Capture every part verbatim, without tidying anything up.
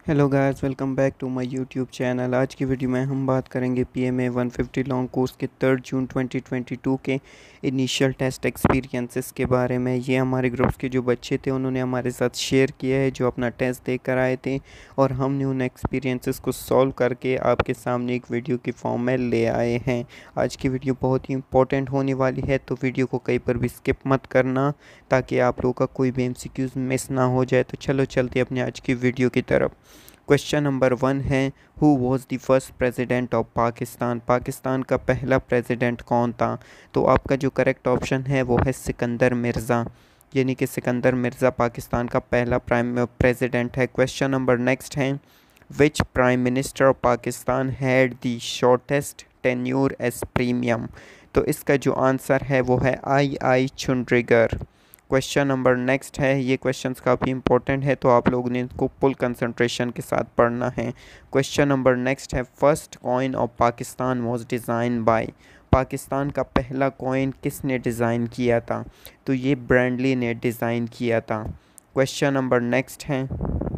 Hello guys, welcome back to my YouTube channel. आज की video में हम बात करेंगे PMA one fifty long course के third June twenty twenty two के इनिशियल टेस्ट एक्सपीरियंसेस के बारे में। ये हमारे ग्रुप्स के जो बच्चे थे उन्होंने हमारे साथ शेयर किया है, जो अपना टेस्ट देकर आए थे, और हमने उन एक्सपीरियंसेस को सॉल्व करके आपके सामने एक वीडियो के फॉर्म में ले आए हैं। आज की वीडियो बहुत ही इंपॉर्टेंट होने वाली है, तो वीडियो को कहीं पर भी स्किप मत करना ताकि आप लोगों का कोई भी एमसीक्यूज मिस ना हो जाए। तो चलो चलते अपने आज की वीडियो की तरफ। क्वेश्चन नंबर वन है, who was the first president of Pakistan. Pakistan का पहला प्रेसिडेंट कौन था? तो आपका जो करेक्ट ऑप्शन है वो है सिकंदर मिर्ज़ा, यानी कि सिकंदर मिर्ज़ा पाकिस्तान का पहला प्राइम प्रेसिडेंट है। क्वेश्चन नंबर नेक्स्ट है, which prime minister of Pakistan had the shortest tenure as premium. तो इसका जो आंसर है वो है I I Chundrigar. Question number next है, ये क्वेश्चंस काफ़ी इंपॉर्टेंट है तो आप लोगों ने इनको फुल कंसंट्रेशन के साथ पढ़ना है। क्वेश्चन नंबर नेक्स्ट है, first coin of Pakistan was design by. Pakistan का पहला कॉइन किसने डिज़ाइन किया था? तो ये ब्रांडली ने डिज़ाइन किया था। क्वेश्चन नंबर नेक्स्ट है,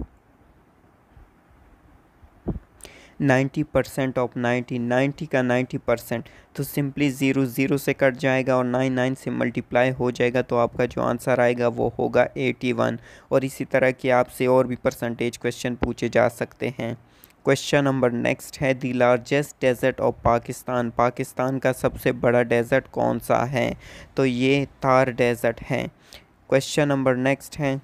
ninety percent of ninety, ninety का नाइन्टी परसेंट, तो सिंपली ज़ीरो ज़ीरो से कट जाएगा और नाइन नाइन से मल्टीप्लाई हो जाएगा, तो आपका जो आंसर आएगा वो होगा एटी वन। और इसी तरह के आपसे और भी परसेंटेज क्वेश्चन पूछे जा सकते हैं। क्वेश्चन नंबर नेक्स्ट है, the largest desert of Pakistan. Pakistan का सबसे बड़ा डेजर्ट कौन सा है? तो ये थार डेजर्ट है। क्वेश्चन नंबर नेक्स्ट है,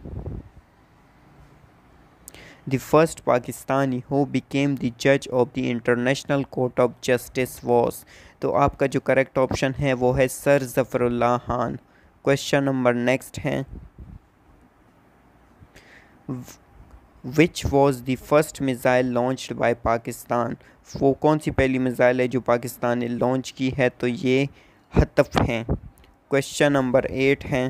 The first Pakistani who became the judge of the International Court of Justice was। तो आपका जो करेक्ट ऑप्शन है वो है sir Zafarullah Khan. Question number next है, which was the first missile launched by Pakistan. वो कौन सी पहली मिज़ाइल है जो पाकिस्तान ने लॉन्च की है? तो ये हतफ हैं। क्वेश्चन नंबर एट है,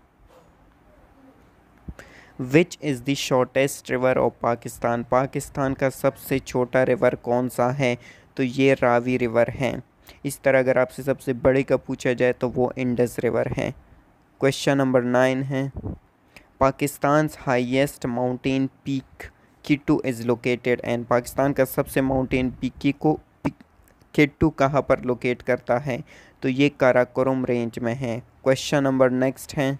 which is the shortest river of Pakistan. Pakistan का सबसे छोटा रिवर कौन सा है? तो ये रावी रिवर है। इस तरह अगर आपसे सबसे बड़े का पूछा जाए तो वो इंडस रिवर है। क्वेश्चन नंबर नाइन है, Pakistan highest mountain peak K two is located and. Pakistan का सबसे माउंटेन पीक को किट्टू कहाँ पर लोकेट करता है? तो ये काराकोरम रेंज में है। क्वेश्चन नंबर नेक्स्ट है,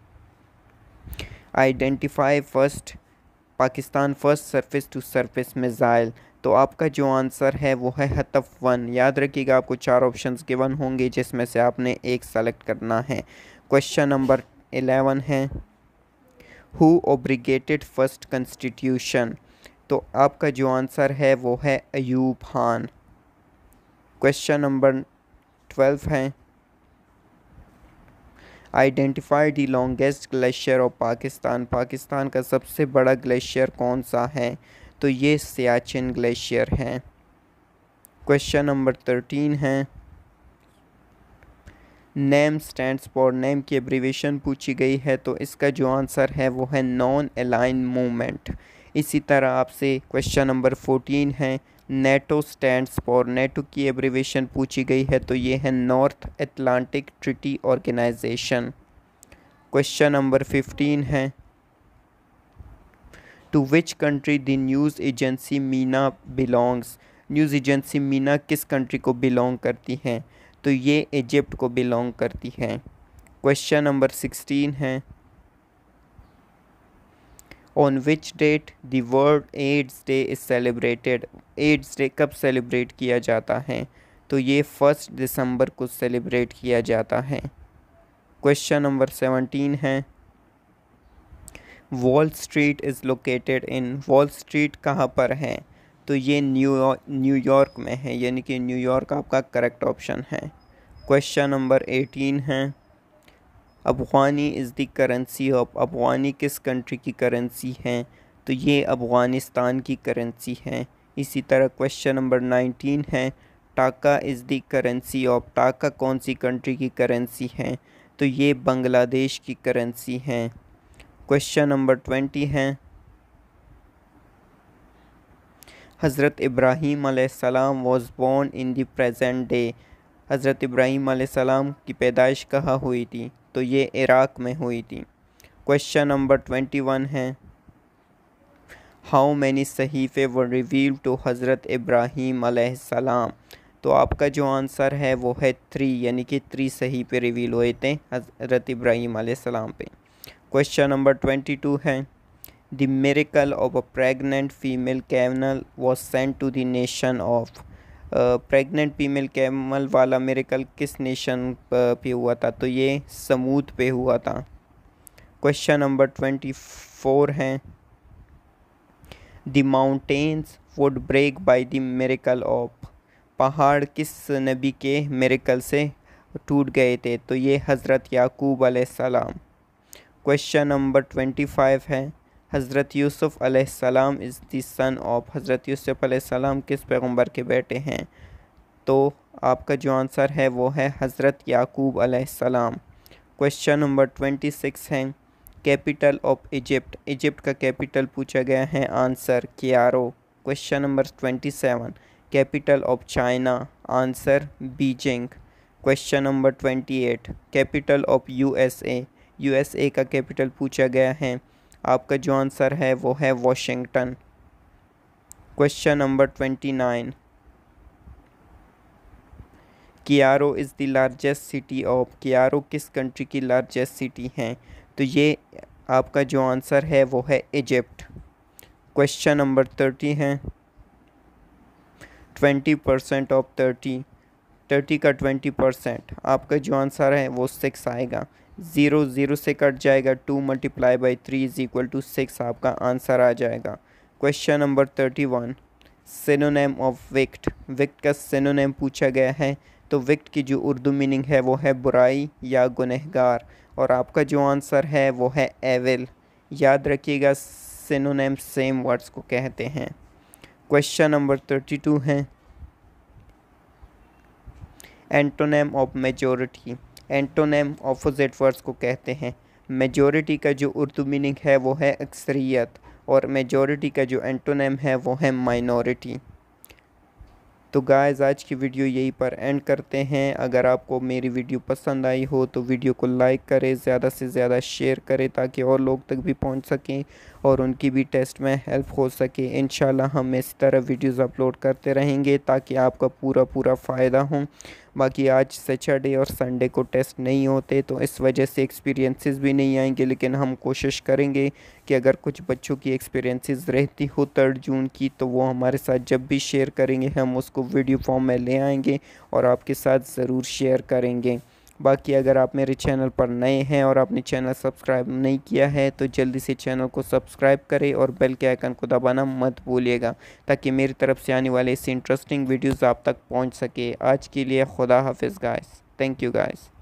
identify first Pakistan first surface to surface missile. तो आपका जो आंसर है वो है हतफ वन। याद रखिएगा, आपको चार ऑप्शंस गिवन होंगे जिसमें से आपने एक सेलेक्ट करना है। क्वेश्चन नंबर इलेवन है, हु ओब्लिगेटेड फर्स्ट कॉन्स्टिट्यूशन। तो आपका जो आंसर है वो है Ayub Khan. Question number twelve है, identify the longest glacier of Pakistan. Pakistan का सबसे बड़ा ग्लेशियर कौन सा है? तो ये सियाचिन ग्लेशियर है। क्वेश्चन नंबर थर्टीन है, नेम स्टैंड्स फॉर। नेम की एब्रीवेशन पूछी गई है तो इसका जो आंसर है वो है नॉन अलाइन मूवमेंट। इसी तरह आपसे क्वेश्चन नंबर फोर्टीन है, नेटो स्टैंड्स फॉर। नेटो की एब्रीवेशन पूछी गई है तो ये है North Atlantic Treaty Organization. Question number fifteen है, to which country the news agency MENA belongs. News agency MENA किस कंट्री को बिलोंग करती है? तो ये इजिप्ट को बिलोंग करती है। क्वेश्चन नंबर सिक्सटीन है, on which date the World AIDS Day is celebrated. AIDS day कब सेलिब्रेट किया जाता है? तो ये फर्स्ट दिसंबर को सेलिब्रेट किया जाता है। क्वेश्चन नंबर सेवनटीन है, Wall Street is located in. Wall Street कहाँ पर है? तो ये न्यूयॉर्क न्यूयॉर्क में है, यानी कि न्यूयॉर्क आपका करेक्ट ऑप्शन है। क्वेश्चन नंबर एटीन है, afghani is the currency of. Afghani किस कंट्री की करेंसी है? तो ये अफ़गानिस्तान की करेंसी है। इसी तरह क्वेश्चन नंबर नाइनटीन है, टाका इज़ द करेंसी ऑफ। टाका कौन सी कंट्री की करेंसी है? तो ये बांग्लादेश की करेंसी है। क्वेश्चन नंबर ट्वेंटी है, हज़रत इब्राहीम अलैहिस्सलाम was born in the present day. हज़रत इब्राहीम अलैहिस्सलाम की पैदाइश कहाँ हुई थी? तो ये इराक़ में हुई थी। क्वेश्चन नंबर ट्वेंटी वन है, हाउ मैनी सहीफ़े वर रिवील्ड टू हज़रत इब्राहीम अलैहिस्सलाम। तो आपका जो आंसर है वो है थ्री, यानी कि थ्री सहीफ़े रिवील हुए थे हज़रत इब्राहीम अलैहिस्सलाम पे। क्वेश्चन नंबर ट्वेंटी टू है the miracle of a pregnant female camel was sent to the nation of. Pregnant female camel वाला मिरेकल किस नेशन पे हुआ था? तो ये समूद पे हुआ था। क्वेश्चन नंबर ट्वेंटी फोर है the mountains would break by the miracle of. पहाड़ किस नबी के मिरेकल से टूट गए थे? तो ये हज़रत याकूब अलैहिस्सलाम। क्वेश्चन नंबर ट्वेंटी फाइव है हज़रत यूसुफ़ अलैहिस्सलाम इज़ द सन ऑफ। हज़रत यूसुफ़ अलैहिस्सलाम किस पैगम्बर के बेटे हैं? तो आपका जो आंसर है वो है हज़रत याकूब अलैहिस्सलाम। क्वेश्चन नंबर ट्वेंटी सिक्स है कैपिटल ऑफ इजिप्ट। इजिप्ट का कैपिटल पूछा गया है, answer Cairo. Question number twenty seven capital of China, answer Beijing. Question number twenty eight capital of USA. USA का कैपिटल पूछा गया है, आपका जो आंसर है वो है Washington. Question number twenty nine Cairo is the largest city of. Cairo किस कंट्री की लार्जेस्ट सिटी है? तो ये आपका जो आंसर है वो है इजिप्ट। क्वेश्चन नंबर थर्टी है twenty percent of thirty. Thirty का ट्वेंटी परसेंट, आपका जो आंसर है वो सिक्स आएगा। ज़ीरो ज़ीरो से कट जाएगा, two multiply by three is equal to six आपका आंसर आ जाएगा। Question number thirty one synonym of wicked. Wicked का सिनोनिम पूछा गया है, तो विक्ट की जो उर्दू मीनिंग है वो है बुराई या गुनहगार, और आपका जो आंसर है वो है एविल। याद रखिएगा, सिनोनिम सेम वर्ड्स को कहते हैं। क्वेश्चन नंबर थर्टी टू है antonym of majority. Antonym opposite words को कहते हैं। मेजॉरिटी का जो उर्दू मीनिंग है वो है अक्सरियत, और मेजॉरिटी का जो एंटोनेम है वो है माइनॉरिटी। तो गाइस आज की वीडियो यहीं पर एंड करते हैं। अगर आपको मेरी वीडियो पसंद आई हो तो वीडियो को लाइक करें, ज़्यादा से ज़्यादा शेयर करें ताकि और लोग तक भी पहुंच सकें और उनकी भी टेस्ट में हेल्प हो सके। इंशाल्लाह हम इस तरह वीडियोस अपलोड करते रहेंगे ताकि आपका पूरा पूरा फ़ायदा हो। बाकी आज सैटरडे और संडे को टेस्ट नहीं होते तो इस वजह से एक्सपीरियंसेस भी नहीं आएंगे, लेकिन हम कोशिश करेंगे कि अगर कुछ बच्चों की एक्सपीरियंसेस रहती हो थर्ड जून की तो वो हमारे साथ जब भी शेयर करेंगे हम उसको वीडियो फॉर्म में ले आएंगे और आपके साथ ज़रूर शेयर करेंगे। बाकी अगर आप मेरे चैनल पर नए हैं और आपने चैनल सब्सक्राइब नहीं किया है तो जल्दी से चैनल को सब्सक्राइब करें और बेल के आइकन को दबाना मत भूलिएगा ताकि मेरी तरफ से आने वाले ऐसे इंटरेस्टिंग वीडियोस आप तक पहुंच सके। आज के लिए खुदा हाफिज़ गाइस, थैंक यू गाइस।